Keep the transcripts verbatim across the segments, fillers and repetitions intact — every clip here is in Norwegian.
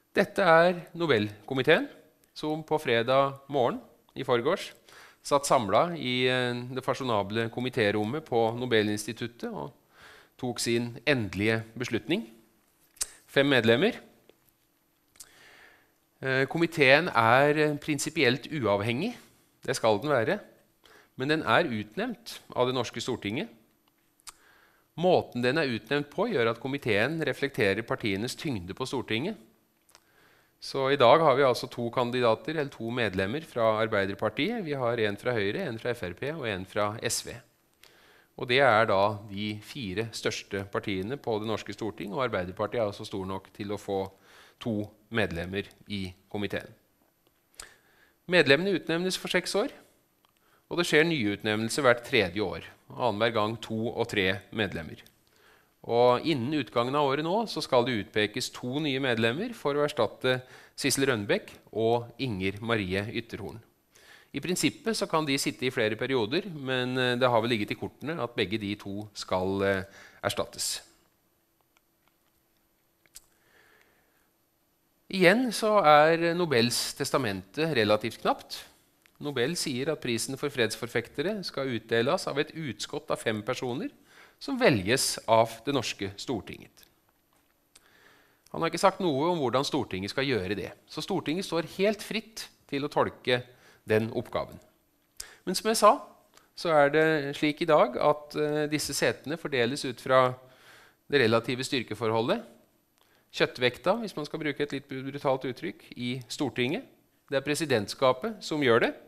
Dette er Nobelkomiteen, som på fredag morgen i forgårs satt samlet i det fasjonable komitérommet på Nobelinstituttet og tok sin endelige beslutning. Fem medlemmer. Komiteen er prinsipielt uavhengig, det skal den være, men den er utnevnt av det norske Stortinget. Måten den er utnevnt på gjør at komiteen reflekterer partienes tyngde på Stortinget. Så i dag har vi altså to kandidater, eller to medlemmer fra Arbeiderpartiet. Vi har en fra Høyre, en fra F R P og en fra S V. Og det er da de fire største partiene på det norske Storting, og Arbeiderpartiet er altså stor nok til å få to medlemmer i komiteen. Medlemmene utnevnes for seks år, og det skjer nyutnevnelse hvert tredje år, annenhver gang to og tre medlemmer. Og innen utgangen av året nå så skal det utpekes to nye medlemmer for å erstatte Sissel Rønbeck og Inger Marie Ytterhorn. I prinsippet så kan de sitte i flere perioder, men det har vel ligget i kortene at begge de to skal eh, erstattes. Igjen så er Nobels testamente relativt knapt. Nobel sier at prisen for fredsforfektere skal utdeles av et utskott av fem personer som velges av det norske Stortinget. Han har ikke sagt noe om hvordan Stortinget skal gjøre det, så Stortinget står helt fritt til å tolke den oppgaven. Men som jeg sa, så er det slik i dag at uh, disse setene fordeles ut fra det relative styrkeforholdet. Kjøttvekta, hvis man skal bruke et litt brutalt uttrykk, i Stortinget. Det er presidentskapet som gjør det.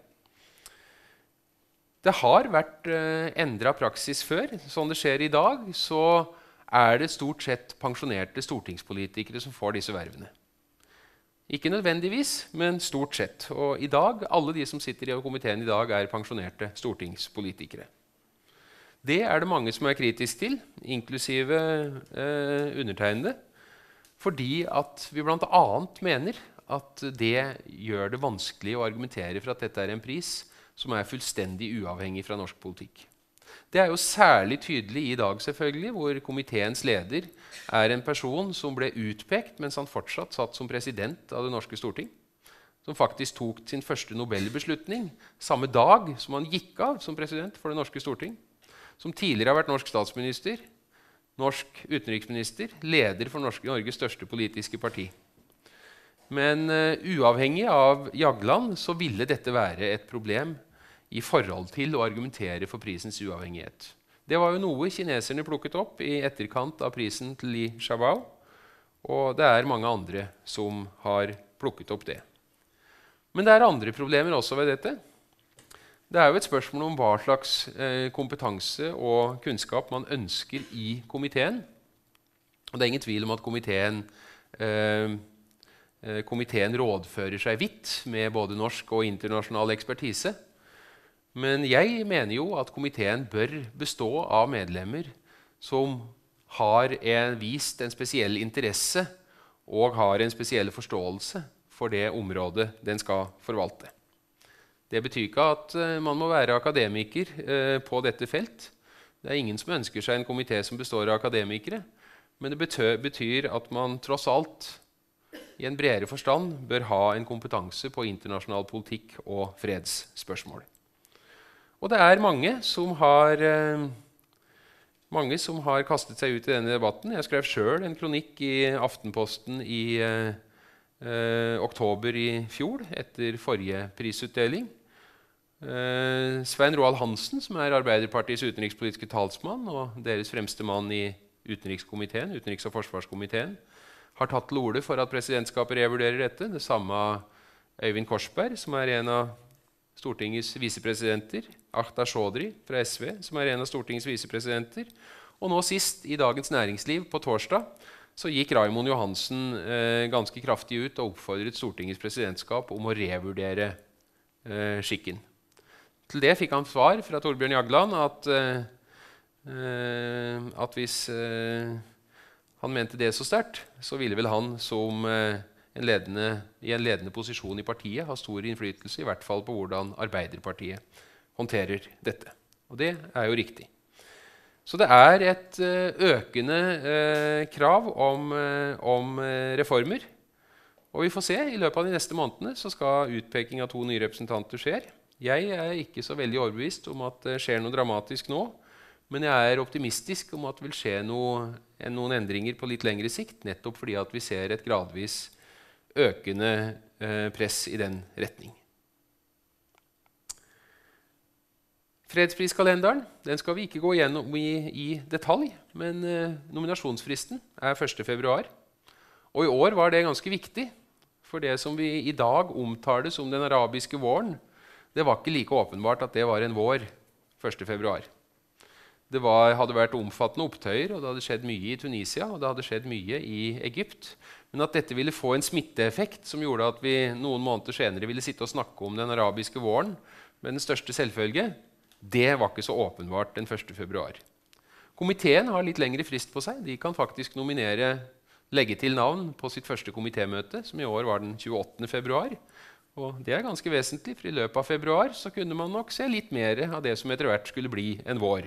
Det har vært uh, endret praksis før. Sånn det skjer i dag, så er det stort sett pensjonerte stortingspolitikere som får disse vervene. Ikke nødvendigvis, men stort sett. Og i dag, alle de som sitter i komiteen i dag, er pensjonerte stortingspolitikere. Det er det mange som er kritisk til, inklusive uh, undertegnede, fordi at vi blant annet mener at det gjør det vanskelig å argumentere for at dette er en pris som er fullstendig uavhengig fra norsk politikk. Det er jo særlig tydelig i dag, selvfølgelig, hvor komiteens leder er en person som ble utpekt mens han fortsatt satt som president av det norske Storting, som faktisk tok sin første Nobelbeslutning samme dag som han gikk av som president for det norske Storting, som tidligere har vært norsk statsminister, norsk utenriksminister, leder for norske, Norges største politiske parti. Men uh, uavhengig av Jagland så ville dette være et problem i forhold til å argumentere for prisens uavhengighet. Det var jo noe kineserne plukket opp i etterkant av prisen til Li Xiaobao, og det er mange andre som har plukket opp det. Men det er andre problemer også ved dette. Det er jo et spørsmål om hva slags eh, kompetanse og kunnskap man ønsker i komiteen. Og det er ingen tvil om at komiteen, eh, komiteen rådfører seg vidt med både norsk og internasjonal ekspertise. Men jeg mener jo at komiteen bør bestå av medlemmer som har en, vist en spesiell interesse og har en spesiell forståelse for det området den skal forvalte. Det betyr ikke at uh, man må være akademiker uh, på dette felt. Det er ingen som ønsker seg en komité som består av akademikere, men det betyr, betyr at man tross alt i en bredere forstand bør ha en kompetanse på internasjonal politikk og fredsspørsmål. Og det er mange som har, uh, mange som har kastet seg ut i denne debatten. Jeg skrev selv en kronikk i Aftenposten i uh, uh, oktober i fjor, etter forrige prisutdeling. Uh, Svein Roald Hansen, som er Arbeiderpartiets utenrikspolitiske talsmann og deres fremste mann i utenrikskomiteen, utenriks- og forsvarskomiteen, har tatt til orde for at presidentskapet revurderer dette. Det samme Øyvind Korsberg, som er en av Stortingets visepresidenter, Akhtar Chaudhry fra S V, som er en av Stortingets visepresidenter, og nå sist i Dagens Næringsliv på torsdag så gikk Raymond Johansen eh, ganske kraftig ut og oppfordret Stortingets presidentskap om å revurdere eh, skikken. Til det fikk han svar fra Torbjørn Jagland at, uh, at hvis uh, han mente det så sterkt, så ville vel han som uh, en ledende, i en ledende posisjon i partiet ha stor innflytelse, i hvert fall på hvordan Arbeiderpartiet håndterer dette. Og det er jo riktig. Så det er et uh, økende uh, krav om, uh, om uh, reformer. Og vi får se, i løpet av de neste månedene så skal utpeking av to nye representanter skje. Jeg er ikke så veldig overbevist om at det skjer noe dramatisk nå, men jeg er optimistisk om at det vil skje noe, noen endringer på litt lengre sikt, nettopp fordi at vi ser et gradvis økende eh, press i den retning. Fredspriskalenderen den skal vi ikke gå gjennom i, i detalj, men eh, nominasjonsfristen er første februar. Og i år var det ganske viktig, for det som vi i dag omtaler som den arabiske våren, det var ikke like åpenbart at det var en vår første februar. Det var, hadde vært omfattende opptøyer, og det hadde skjedd mye i Tunisia, og det hadde skjedd mye i Egypt. Men at dette ville få en smitteeffekt som gjorde at vi noen måneder senere ville sitte og snakke om den arabiske våren med den største selvfølge, det var ikke så åpenbart den første februar. Komiteen har litt lengre frist på seg. De kan faktisk nominere, legge til navn på sitt første komitémøte, som i år var den tjueåttende februar. Og det er ganske vesentlig, for i løpet av februar så kunne man nok se litt mer av det som etter hvert skulle bli en vår.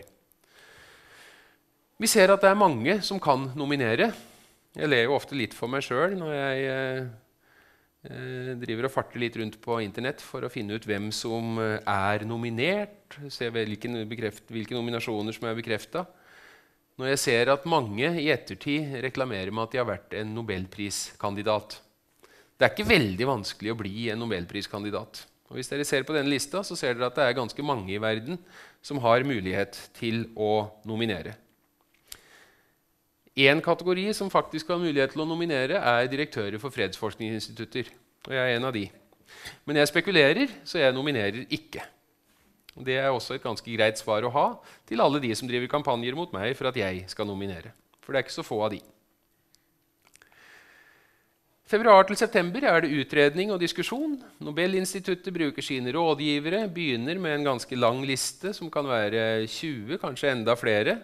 Vi ser at det er mange som kan nominere. Jeg ler jo ofte litt for meg selv når jeg eh, driver og farter litt rundt på internett for å finne ut hvem som er nominert, se hvilke, hvilke nominasjoner som er bekreftet. Når jeg ser at mange i ettertid reklamerer med at de har vært en nobelpriskandidat. Det er ikke veldig vanskelig å bli en nobelpriskandidat. Og hvis dere ser på denne lista, så ser dere at det er ganske mange i verden som har mulighet til å nominere. En kategori som faktisk har mulighet til å nominere, er direktører for fredsforskningsinstitutter. Og jeg er en av de. Men jeg spekulerer, så jeg nominerer ikke. Det er også et ganske greit svar å ha til alle de som driver kampanjer mot meg for at jeg skal nominere. For det er ikke så få av de. Februar til september er det utredning og diskusjon. Nobelinstituttet bruker sine rådgivere, begynner med en ganske lang liste som kan være tjue, kanskje enda flere,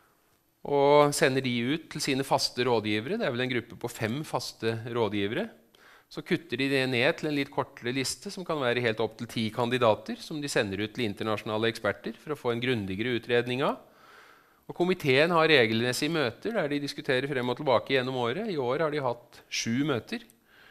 og sender de ut til sine faste rådgivere. Det er vel en gruppe på fem faste rådgivere. Så kutter de det ned til en litt kortere liste som kan være helt opp til ti kandidater, som de sender ut til internasjonale eksperter for å få en grundigere utredning av. Og komiteen har regelmessige møter der de diskuterer frem og tilbake gjennom året. I år har de hatt sju møter,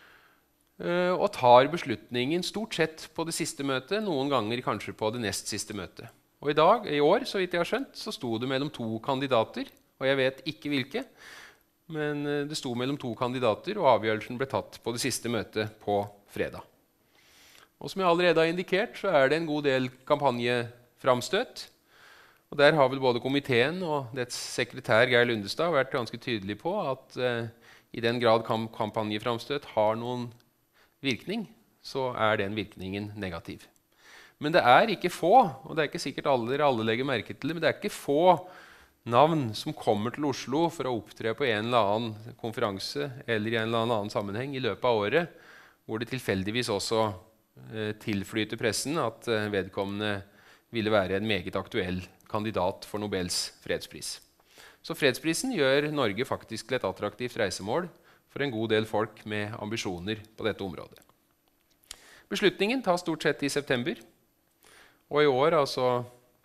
og tar beslutningen stort sett på det siste møtet, noen ganger kanskje på det nest siste møtet. Og i dag, i år, så vidt jeg har skjønt, så sto det mellom to kandidater, og jeg vet ikke hvilke, men det sto mellom to kandidater, og avgjørelsen ble tatt på det siste møtet på fredag. Og som jeg allerede har indikert, så er det en god del kampanjeframstøt. Og der har vel både komiteen og dets sekretær Geir Lundestad vært ganske tydelig på at eh, i den grad kam kampanjeframstøt har noen virkning, så er den virkningen negativ. Men det er ikke få, og det er ikke sikkert alle, alle legger merke til det, men det er ikke få navn som kommer til Oslo for å opptre på en eller annen konferanse eller i en eller annen sammenheng i løpet av året, hvor det tilfeldigvis også eh, tilflyter pressen at eh, vedkommende ville være en meget aktuell kandidat for Nobels fredspris. Så fredsprisen gjør Norge faktisk til et attraktivt reisemål for en god del folk med ambisjoner på dette området. Beslutningen tas stort sett i september, og i år, altså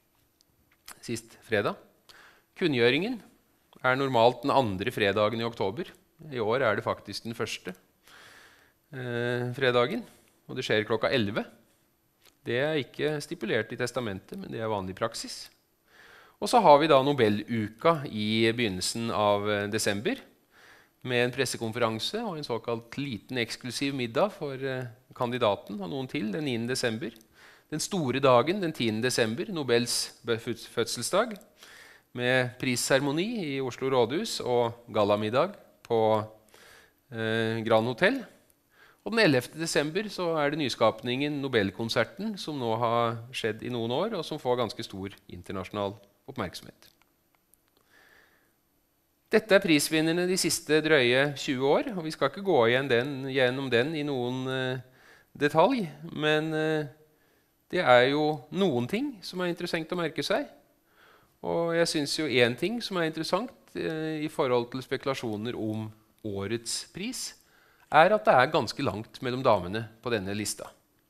sist fredag. Kunngjøringen er normalt den andre fredagen i oktober. I år er det faktisk den første eh, fredagen, og det skjer klokka elleve. Det er ikke stipulert i testamentet, men det er vanlig praksis. Og så har vi da Nobeluka i begynnelsen av desember, med en pressekonferanse og en såkalt liten eksklusiv middag for eh, kandidaten og noen til den niende desember. Den store dagen, den tiende desember, Nobels fødselsdag, med prisseremoni i Oslo rådhus og gallamiddag på eh, Grand Hotel. Og den ellevte desember så er det nyskapningen Nobelkonserten, som nå har skjedd i noen år, og som får ganske stor internasjonal oppmerksomhet. Dette er prisvinnerne de siste drøye tjue år, og vi skal ikke gå igjen den, gjennom den i noen eh, detalj, men eh, det er jo noen ting som er interessant å merke seg. Og jeg synes jo en ting som er interessant eh, i forhold til spekulasjoner om årets pris, er at det er ganske langt mellom damene på denne lista.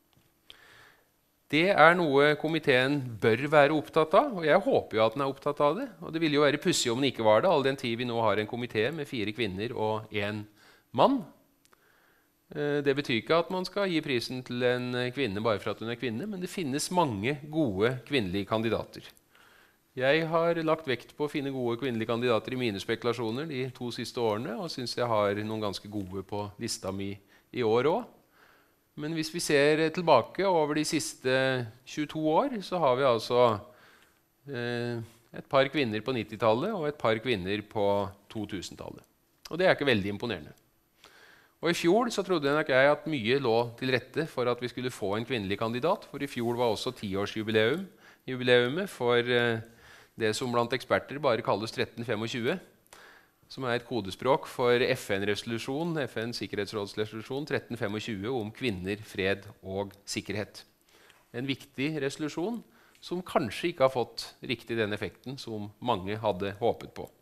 Det er noe komiteen bør være opptatt av, og jeg håper jo at den er opptatt av det. Og det ville jo være pussig om den ikke var det, all den tid vi nå har en komité med fire kvinner og en mann. Det betyr ikke at man skal gi prisen til en kvinne bare for at hun er kvinne, men det finnes mange gode kvinnelige kandidater. Jeg har lagt vekt på å finne gode kvinnelige kandidater i mine spekulasjoner de to siste årene, og synes jeg har noen ganske gode på lista mi i år også. Men hvis vi ser tilbake over de siste tjueto år, så har vi altså eh, et par kvinner på nittitallet og et par kvinner på totusentallet. Og det er ikke veldig imponerende. Og i fjor så trodde jeg nok jeg at mye lå til rette for at vi skulle få en kvinnelig kandidat, for i fjor var også tiårsjubileum jubileumet for eh, det som blant eksperter bare kalles tretten tjuefem, som er et kodespråk for F N-resolusjon, F N's sikkerhetsrådsresolusjon tretten tjuefem om kvinner, fred og sikkerhet. En viktig resolusjon som kanskje ikke har fått riktig den effekten som mange hadde håpet på.